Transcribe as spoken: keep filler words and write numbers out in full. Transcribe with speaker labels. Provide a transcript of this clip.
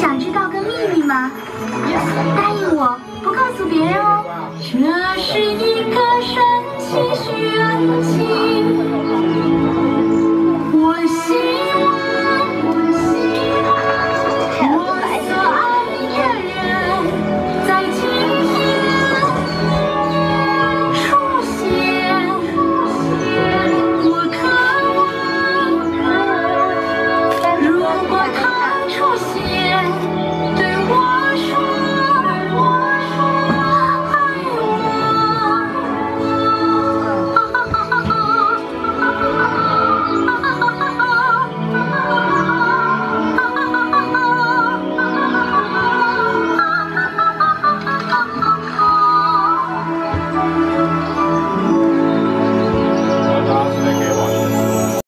Speaker 1: 想知道个秘密吗？答应我，不告诉别人哦。这是一个神奇炫技。